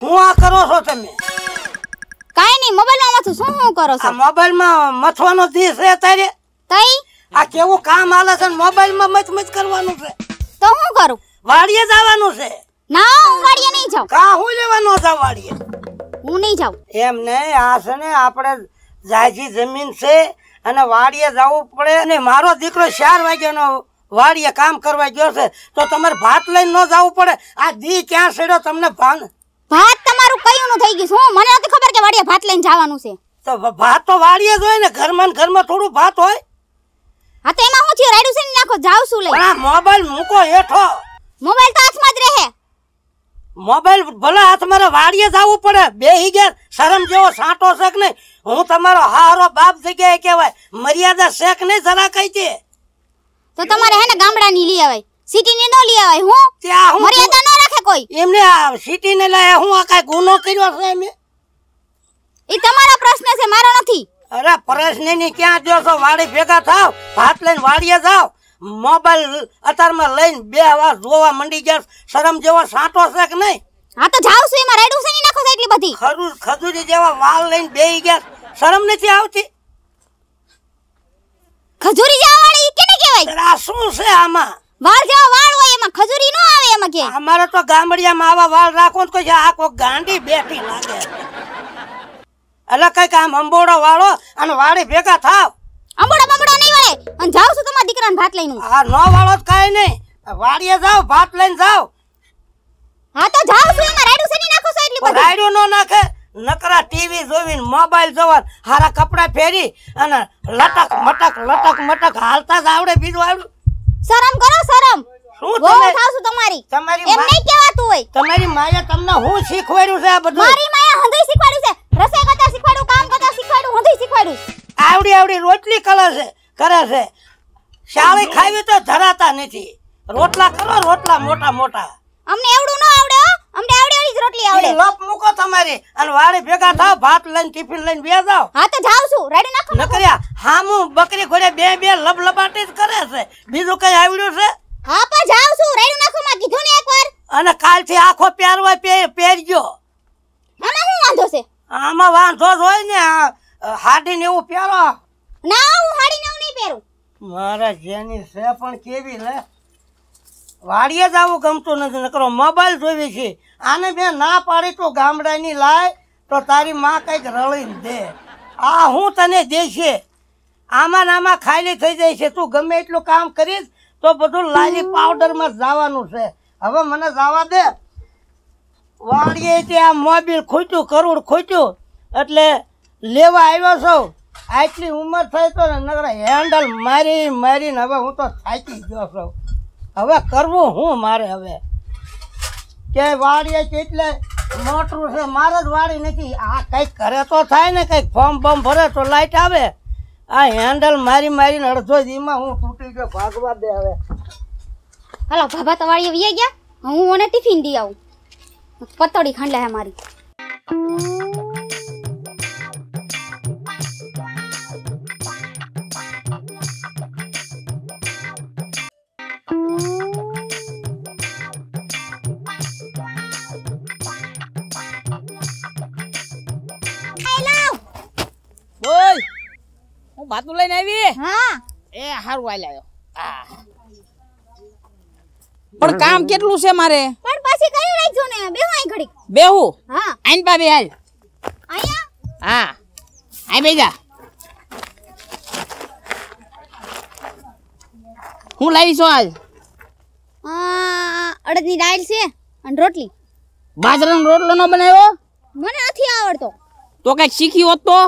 હું આ કરો છો તમે? કાઈ નહીં, મોબાઈલમાં મથું. શું કરો છો? આ મોબાઈલમાં મથવાનો દી છે તારે? તઈ આ કેવું કામ હાલે છે? મોબાઈલમાં મચ કરવાનું છે તો હું કરું? વાડીએ જવાનું છે. ના, હું વાડીએ નહીં જાઉં. કા હું લેવાનો છે વાડીએ? હું નહીં જાઉં. એમ નહીં, આ છે ને આપણે જાયજી જમીન છે અને વાડીએ જવું પડે. અને મારો દીકરો 4 વાગ્યાનો વાડીએ કામ કરવા ગયો છે તો તમારે ભાત લઈને ન જવું પડે? આ દી ક્યાં છેડ્યો તમને ભાન? ભાત તમારું કયું નું થઈ ગયું? શું મને નથી ખબર કે વાડીએ ભાત લઈને જવાનું છે. તો ભાત તો વાડીએ જ હોય ને, ઘરમાં ને ઘરમાં થોડું ભાત હોય. હા તો એમાં હું થયું? રાયડું છે ને નાખો, જાવ છું લઈ. પણ આ મોબાઈલ મૂકો હેઠો. મોબાઈલ તો હાથમાં જ રહે. મોબાઈલ ભલે હાથ મારે વાડીએ જવું પડે. બેહી ગયા શરમ જેવો સાંટો છે કે નહીં? હું તમારો હારો બાપ જગ્યાએ કહેવાય. મર્યાદા છે કે નહીં જરા કહી દે. તો તમારે હે ને ગામડાની લઈ આવાય, સિટીની ન લઈ આવાય. હું ત્યાં હું મર્યાદા ન રાખે કોઈ. એમને આ સિટીને લાય હું આ કાંઈ ગુનો કર્યો છે એમ? એ તમારો પ્રશ્ન છે, મારો નથી. અરે પ્રશ્નની ક્યાં જો છો? વાડી ભેગા થાવ, ભાત લઈને વાડીએ જાવ. મોબાઈલ અત્યારમાં લઈને 2 વાર જોવા મંડી ગયા. શરમ જેવો સાંટો છે કે નહીં? હા તો જાવ છું, એમાં રાયડું છે ને નાખો એટલી બધી. ખજૂરી જેવા વાળ લઈને બેહી ગયા. શરમ નથી આવતી? ખજૂરી જેવા વાળ ઈ કેને કહેવાય? આ શું છે આમાં? વાળ જેવા વાળ હોય એમાં ખજૂરી ન આવે એમાં કે. અમારે તો ગામડિયામાં આવા વાળ રાખો તો આ કોઈ ગાંડી બેઠી લાગે. એટલે કઈક આમ અંબોડો વાળો અને વાડી ભેગા થાવ. અંબોડો બંબોડો નહીં વળે. અને જાવ છું તમારા દીકરાને ભાત લઈને. આ નો વાળો જ કાઈ નહીં. વાડીએ જાવ, ભાત લઈને જાવ. હા તો જાવ છું, એમાં રાયડું છે ને નાખો છો એટલી બધી. રાયડું નો નાખે. નકરા ટીવી જોવીને મોબાઈલ જોવા હારા કપડા પહેરી અને લટક મટક હાલતા જ આવડે? બીજું આવડે? શરમ કરો, શરમ. શું બહુ તમે થાવ છું તમારી. તમારી એમ નહીં કહેવાતું હોય. તમારી માએ તમને હું શીખવાડ્યું છે આ બધું? મારી માએ હંધઈ શીખવાડ્યું છે. રસોઈ કરતા શીખવાડ્યું, કામ કરતા શીખવાડ્યું, હંધઈ શીખવાડ્યું. આવડી રોટલી કરે છે. શાળી ખાવી તો ધરાતા નથી. રોટલા કરો, રોટલા મોટા. અમને એવડું ન આવડે હો. અમને આવડે જ રોટલી આવડે. લપ મૂકો તમારી અને વાડી ભેગા થાવ, ભાત લઈને ટિફિન લઈને બે જાવ. હા તો જાવ છું, રાયડું નાખો. નકર્યા હામું બકરી ઘોડે બે લબલબાટી જ કરે છે. બીજું કઈ આવડ્યું છે? હા પણ જાવ છું, રાયડું નાખો માં કીધું ને એકવાર. અને કાલથી આખો પહેરવા પહેરજો. આમાં શું વાંધો છે? આમાં વાંધો જ હોય ને. હાડી ને એવું પહેરો. ના, હું હાડી ને એવું નહીં પહેરું. મારા જેની છે પણ કેવી લે. વાડીએ જ આવું ગમતું નથી. નકરો મોબાઈલ જોવી છે. આને મેં ના પાડી તો ગામડાની લાય તો તારી માં કઈક રળીને દે. આ હું તને દેશે. આમાં ખાલી થઈ જાય છે. તું ગમે એટલું કામ કરીશ તો બધું લાલી પાવડરમાં જવાનું છે. હવે મને જવા દે. વાડીએ ત્યાં મોબાઈલ ખૂટ્યું, કરોડ ખૂટ્યું એટલે લેવા આવ્યો છું. આટલી ઉંમર થઈ તો નકરા હેન્ડલ મારીને હવે હું તો થાકી ગયો છું. હવે કરવું હું મારે? હવે કે વાડીએ કેટલે મોટરું છે, મારે જ વાડી નથી. આ કંઈક કરે તો થાય ને, કંઈક ફોર્મ બમ ભરે તો લાઈટ આવે. આ હેન્ડલ મારીને અડધો દીમાં હું તૂટી ગયો. ભાગવા દે હવે. હાલો ભાભા તો વાડીએ વહી ગયા. હું ઓને ટિફિન દી આવું. પતોડી ખાંડલા હે મારી. બોલ, હું ભાતું લઈને આવી. હા એ હારું આઈ લાયો. પણ કામ કેટલું છે મારે? પણ પછી કરી રાખજો ને. બેહો અહીં ઘડી. બેહું? હા આઈન પા બે હાલ. અહીંયા. હા આઈ બેજા. હું લાવી છું આજ? અડદની દાળ છે અને રોટલી. બાજરાનો રોટલો ન બનાવ્યો? મને નથી આવડતો. તો કઈક શીખી હોત તો.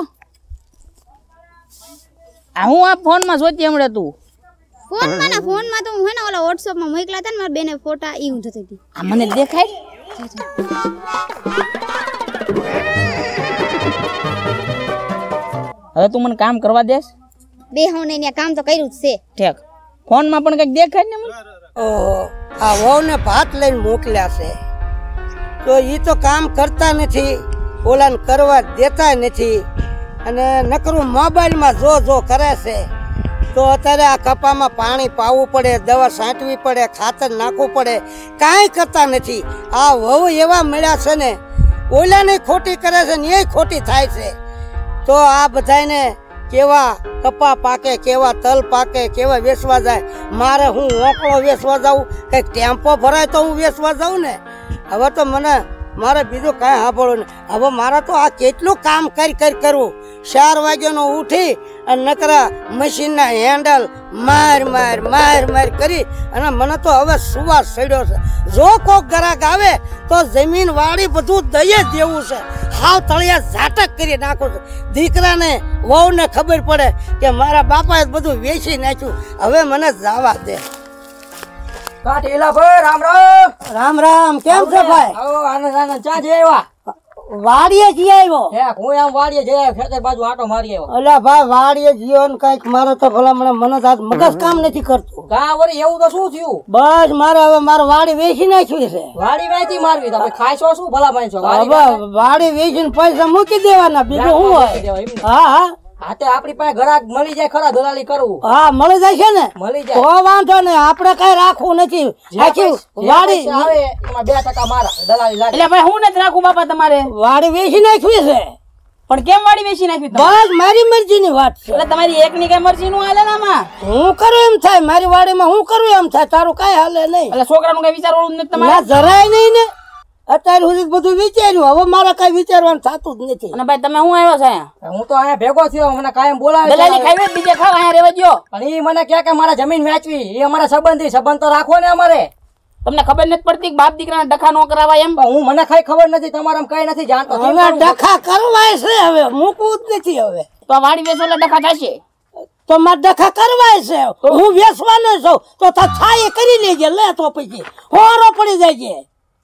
હું આ ફોનમાં જોતી હમણાં તું. ફોનમાં તો હું હે ને ઓલા WhatsApp માં મોકલા હતા ને મારા બેને ફોટા ઈ હું જોતી હતી. આ મને દેખાય. હવે તું મને કામ કરવા દેસ? બે હોને ને કામ તો કર્યું જ છે. ઠીક. ફોનમાં પણ કઈક દેખાય ને મને. ઓહો, આ વહુને ભાત લઈને મોકલ્યા છે તો ઈ તો કામ કરતા નથી, ઓલાને કરવા દેતા નથી અને નકરું મોબાઈલમાં જો કરે છે. તો અત્યારે આ કપામાં પાણી પાવું પડે, દવા છાંટવી પડે, ખાતર નાખવું પડે, કાંઈ કરતા નથી. આ વહુ એવા મળ્યા છે ને ઓલાને ખોટી કરે છે ને એ ખોટી થાય છે. તો આ બધાને કેવા કપા પાકે, કેવા તલ પાકે, કેવા વેચવા જાય. મારે હું ઓકળો વેચવા જાઉં, કંઈક ટેમ્પો ભરાય તો હું વેચવા જાઉં ને. હવે તો મને મારે બીજું કાંઈ સાંભળવું નહીં. હવે મારે તો આ કેટલું કામ કરી કરવું. 4 વાગ્યાનો ઉઠી અને નકરા મશીનના હેન્ડલ માર કરી અને મને તો હવે સુવાસ ચડ્યો છે. જો કોક ગ્રાહક આવે તો જમીન વાળી બધું દઈએ દેવું છે. હાવ તળિયા ઝાટક કરી નાખું છું. દીકરાને વહુને ખબર પડે કે મારા બાપાએ બધું વેચી નાખ્યું. હવે મને જવા દે. કાઠીલા ભાઈ રામ રામ. રામ રામ. કેમ છે ભાઈ? આવો આનંદ ચા જઈ આવ્યા? વાડીએ જઈ આવ્યો. હે હું આમ વાડીએ જઈ આવ્યો, ખેતર બાજુ આટો મારી આવ્યો. અલ્યા ભાઈ વાડીએ જીવન કઈક મારે તો ભલા મને તો મગજ કામ નથી કરતું. કા વળી એવું તો શું થયું? બસ મારે હવે મારે વાડી વેચી નાખ્યું છે. વાડી વેચી મારવી તમે ખાઈશો શું ભલા માણસો? હવે વાડી વેચીને પૈસા મૂકી દેવાના, બીજું શું હોય? હા હા હા તે આપણી પાસે ગ્રાહક મળી જાય ખરા, દલાલી કરવું હા મળી જાય છે ને, મળી તો જાય. વાંધો નહીં. આપણે કઈ રાખવું નથી. આખી વાડી આવે એમાં 2% મારા દલાલી લાગે. એટલે ભાઈ હું નથી રાખું બાપા તમારે. વાડી વેચી નાખવી છે. પણ કેમ વાડી વેચી નાખી તમે? બસ મારી મરજીની વાત છે. એટલે તમારી એકની કઈ મરજી નું હાલે ને આમાં? હું કરું એમ થાય, મારી વાડીમાં હું કરું એમ થાય, તારું કઈ હાલે નહીં. એટલે છોકરાનું કઈ વિચારવાનું નથી તમારે? ના જરાય નહીં ને. અત્યાર સુધી બધું વિચાર્યું, હવે મારે કઈ વિચારવાનું થતું જ નથી. અને ભાઈ તમે હું આવ્યો છે અહીંયા? હું તો અહીંયા ભેગો થયો, મને કાયમ બોલાવે છે. દલાલી ખાઈ બીજે ખાવ, અહીંયા રહેવા દ્યો. પણ ઈ મને કહે કે મારા જમીન વેચવી, એ અમારા સંબંધ તો રાખવો ને અમારે. તમને ખબર નથી પડતી કે બાપ દીકરાને ડખા નો કરાવાય એમ? પણ હું મને કઈ ખબર નથી, તમારે કઈ નથી જાણતો. હવે ડખા કરવાય છે, હવે મૂકવું જ નથી. હવે તો આ વાડી વેચો એટલે ડખા થશે. તો મારે ડખા કરવાય છે. હું વેચવાનો છું તો થાય કરી લેજે. લે તો પછી હોરો પડી જાય છે.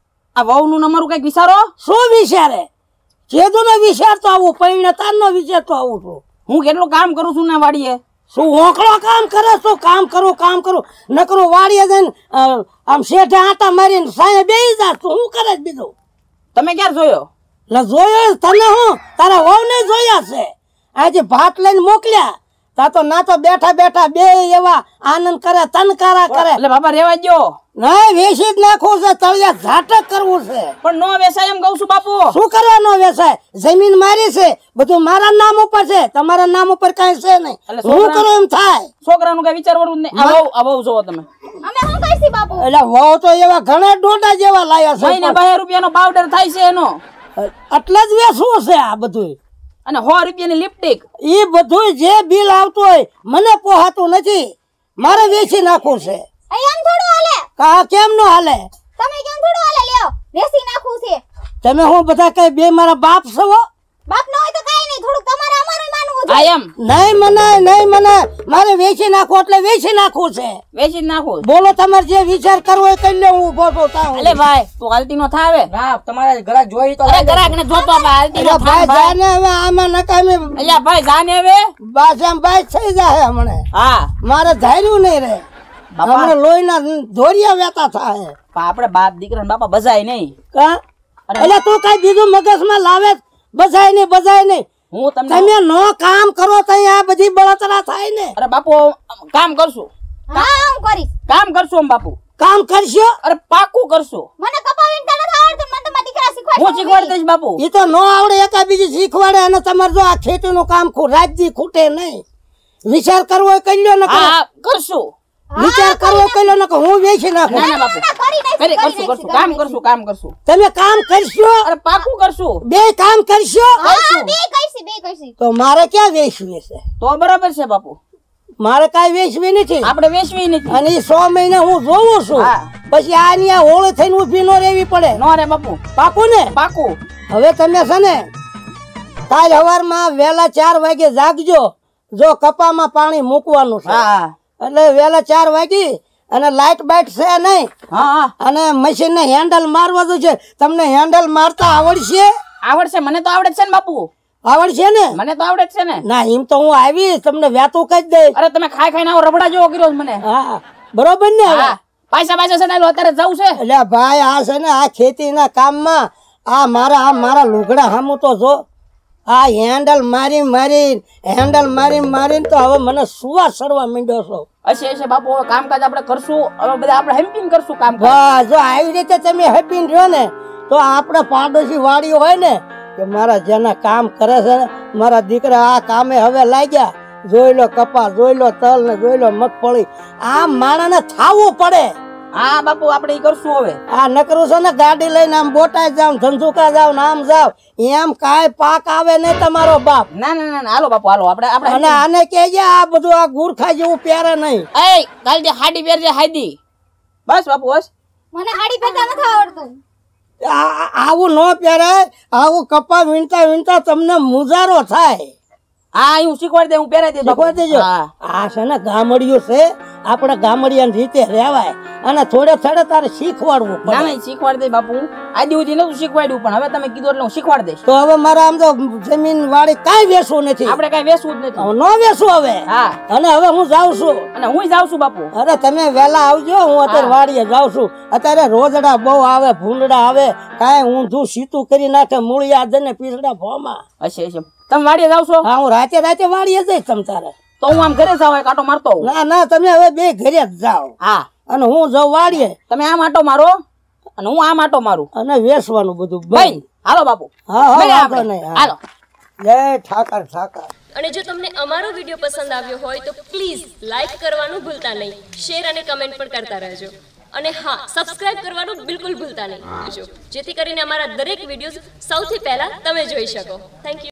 આ વહુ નું અમારું કઈક વિચારો. શું વિચારે? જેદુ નો વિચાર તો આવું, પરિણતાર નો વિચાર તો આવું છું. હું કેટલું કામ કરું છું ને વાડીએ. શું હોકળો કામ કરે? તો કામ કરું નકરું વાડીએ જઈને આમ શેઠે આટા મારીને સાંજે બેસી જા. તું શું કરે બીજું? તમે ક્યારે જોયો? એટલે જોયો તને, હું તારા વહુ ને જોયા છે. આજે ભાત લઈને મોકલ્યા તા તો ના તો બેઠા બેઠા બે એવા આનંદ કરે, તનકારા કરે. એટલે બાપા રેવા દ્યો. નહીં વેચી જ નાખવું છે, તળિયા ઝાટક કરવું છે. પણ નો વેચાય એમ કહું છું બાપુ. શું કરવાનો વેચાય? જમીન મારી છે, બધું મારા નામ ઉપર છે, તમારા નામ ઉપર કઈ છે નહીં. હું કરું એમ થાય. છોકરાનું કઈ વિચારવાનું જ નહીં. આ વહુ જોવો તમે. અમે શું કહીશું બાપુ? એટલે વહુ તો એવા ઘણા ડોડા જેવા લાયા છે. મહિને 2 રૂપિયાનો પાવડર થાય છે એનો, એટલે જ વેચવું છે આ બધું. અને 100 રૂપિયાની લિપસ્ટિક. એ બધું જે બિલ આવતું હોય મને પોહાતું નથી, મારે વેચી નાખવું છે. એમ થોડું હાલે. કા કેમ નો હાલે? તમે કેમ થોડું હાલે? લ્યો વેસી નાખવું છે. તમે હું બધા કઈ બે મારા બાપ છો? બાપ ન હોય તો કાઈ નહીં, થોડું તમારે અમારું માનવું છે. આ એમ નહીં મને મારે વેચી નાખવું એટલે વેચી નાખવું છે. વેચી જ નાખો. બોલો તમારે જે વિચાર કરવો હોય કરી લે, હું ઉભો તો થાઉં. અલે ભાઈ તું હાલતી નો થાવે. ના તમારે ગ્રાહક જોઈ તો અરે ગ્રાહક ને જોતો હવે હાલતી નો એટલે ભાઈ જાને હવે આમાં નકામી અલ્યા ભાઈ જાને હવે. બાજામ બાજ થઈ જાય હમણે. હા મારે ધાર્યું નહીં રે. બાપા હમણે લોહીના ધોરિયા વેતા થાય. આપણે બાપ દીકરા બાપા બજાય નહીં. કા એટલે તું કઈ બીજું મગજમાં લાવે? બજાય નહીં. હું તમને તમે નો કામ કરો તો આ બધી બળતરા થાય ને. અરે બાપુ કામ કરશું. હા હું કરીશ. કામ કરશું આમ બાપુ. કામ કરશો? અરે પાકું કરશું. મને કપાવીને તને આવડતું, મને તમારા દીકરા શીખવાડશે. હું શીખવાડી દઈશ બાપુ. એ તો નો આવડે એકા બીજી શીખવાડે. અને તમારે જો આ ખેતીનું કામ રાજ્ય ખૂટે નહીં. વિચાર કરવો હોય કરી લ્યો ને. હા કરશું. વિચાર કરવો કરી લ્યો ને. હું વેચી નાખું. ના બાપુ કરશું કામ કરશું. તમે કામ કરશો? અરે પાકું કરશું. બે કામ કરશો? હા બે કઈસી. તો મારે ક્યાં વેચવી છે? તો બરાબર છે બાપુ. મારે કઈ વેચવી નથી. આપણે વેચવી નથી. અને એ 100 મહિના હું જોઉં છું. હા. પછી આની આ હોળી થઈને ઊભી નો રહેવી પડે. નો રે બાપુ. પાકું ને? પાકું. હવે તમે છે ને કાલ સવારમાં વહેલા 4 વાગે જાગજો. જો કપામાં પાણી મૂકવાનું છે હા એટલે વહેલા 4 વાગી અને લાઈટ બાઈટ છે નહીં. હા અને મશીન ને હેન્ડલ મારવાનું છે. તમને હેન્ડલ મારતા આવડશે? આવડશે. મને તો આવડે છે ને બાપુ. આવડશે ને? મને તો આવડે છે ને. ના એમ તો હું આવી તમને વ્યાતું કહી દઈશ. અરે તમે ખાઈ આવો રબડા જેવો કર્યો છે મને. હા બરોબર ને? હવે હા પૈસા છે ને અત્યારે જવું છે. એટલે ભાઈ આ છે ને આ ખેતીના કામમાં આ મારા લુગડા હામું તો જો આ હેન્ડલ મારી તો હવે મને સુવા સડવા માંડ્યો છો. હશે બાપુ. હવે કામકાજ આપણે કરશું. હવે બધા આપણે હેમ્પિંગ કરશું કામ. વાહ જો આવી રીતે તમે હેપીન રહ્યો ને તો આપણે પાડોશી વાડીઓ હોય ને કે મારા જેના કામ કરે છે ને મારા દીકરા આ કામે હવે લાગ્યા, જોઈ લો કપાસ, જોઈ લો તલ ને જોઈ લો મગફળી, આ માણસને થાવું પડે. હા બાપુ આપણે ઈ કરશું હવે. આ નકરું છે ને ગાડી લઈને આમ બોટાઈ જાવ, ધંધુકા જાવ ને આમ જાવ, એમ કાંઈ પાક આવે નહીં તમારો બાપ. ના ના ના હાલો બાપુ હાલો આપણે અને આને કહેજે આ બધું આ ગુરખા જેવું પહેરે નહીં. એ કાલ જે હાડી પહેરજે હાડી. બસ બાપુ બસ. મને હાડી પહેરતા નથી આવડતું. આવું ન પહેરાય, આવું કપા વીણતા વીણતા તમને મુજારો થાય. હા હું શીખવાડી દે, હું પહેરાઈ દે. શીખવાડી દેજો. આ છે ને ગામડિયું છે, આપણે ગામડિયાની રીતે રહેવાય અને થોડે થોડે તારે શીખવાડવું પડે. ના ના શીખવાડી દે બાપુ, આદિ સુધી નતું શીખવાડ્યું પણ હવે તમે કીધું એટલે હું શીખવાડી દઈશ. તો હવે મારા આમ તો જમીન વાળી કાંઈ વેચવું નથી, આપણે કાંઈ વેચવું જ નથી. ન વેચવું હવે. હા અને હવે હું જાઉં છું. અને હું જાઉં છું બાપુ. અરે તમે વહેલા આવજો, હું અત્યારે વાડીએ જાઉં છું. અત્યારે રોજડા બહુ આવે, ભૂંડડા આવે, કાંઈ ઊંધું સીતું કરી નાખે, મૂળિયા દે ને પીસડા ભોમાં. હશે હશે. તમે વાડીએ જાવ છો? હા હું રાતે રાતે વાડીએ જઈશ તમ તારે. તો હું આમ ઘરે જાવ, એક આટો મારતો હોઉં. ના ના તમે હવે બે ઘરે જ જાઓ. હા અને હું જાઉં વાડીએ. તમે આમ આટો મારો અને હું આમ આટો મારું અને વેચવાનું બધું ભાઈ. હાલો બાપુ. હા હા મળીએ વાંધો આપણે. નહીં. હા. હાલો. જય ઠાકર ઠાકર. અને જો તમને અમારો વિડીયો પસંદ આવ્યો હોય તો પ્લીઝ લાઈક કરવાનું ભૂલતા નહીં, શેર અને કમેન્ટ પણ કરતા રહેજો. અને હા, સબસ્ક્રાઇબ કરવાનું બિલકુલ ભૂલતા નહીં, જેથી કરીને અમારા દરેક વિડીયોઝ સૌથી પહેલા તમે જોઈ શકો. Thank you.